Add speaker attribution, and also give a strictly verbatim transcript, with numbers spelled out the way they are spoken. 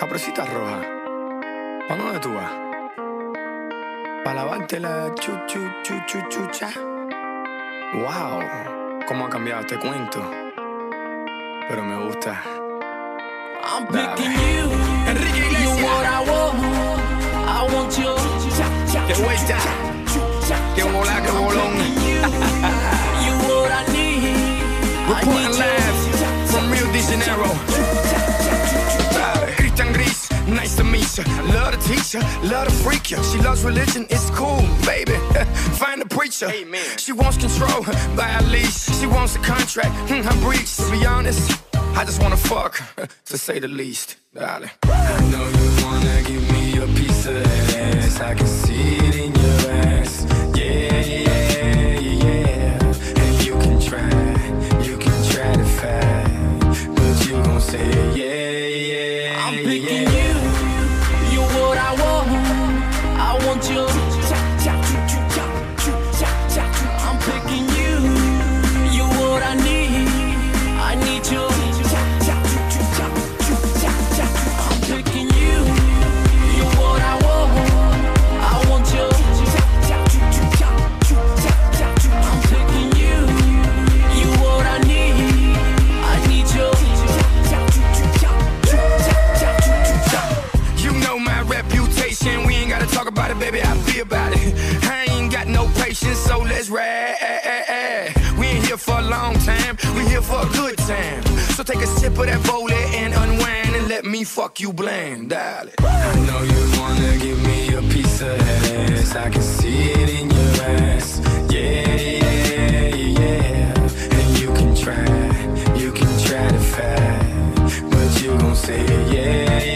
Speaker 1: Caprosita roja, ¿pa' dónde tú vas? Pa' lavarte la chu chu chu chu chucha. Wow, cómo ha cambiado este cuento. Pero me gusta.
Speaker 2: I'm
Speaker 1: Dale.
Speaker 2: picking you.
Speaker 1: Enrique Iglesias.
Speaker 2: You what I want. I want you.
Speaker 1: Que vuelta, que volá, que bolón.
Speaker 2: You what I need.
Speaker 1: Reporting live from Rio de Janeiro. Christian Gris, nice to meet you. Love to teach you, love to freak you. She loves religion, it's cool, baby. Find a preacher. Amen. She wants control by a leash. She wants a contract, hmm, her breach. To be honest, I just wanna fuck her, to say the least, darling. I know you wanna give me a piece of that ass. I can see it in your ass. Yeah, yeah, yeah. And you can try, you can try to fight, but you gon' say yeah, yeah.
Speaker 2: I'm picking you. You what I want. I want you. I'm picking you. You what I need. I need you. I'm picking you. You what I want. I want you. I'm picking you. You what I need. I need you.
Speaker 1: You know my reputation, we ain't gotta talk about it, baby, I feel about it. I ain't got no patience, so let's ride. We ain't here for a long time, we here for a good time. So take a sip of that Bowley and unwind and let me fuck you blind, darling. I know you wanna give me a piece of that ass. I can see it in your ass. Yeah, yeah, yeah. And you can try, you can try to fight, but you gon' say yeah, yeah.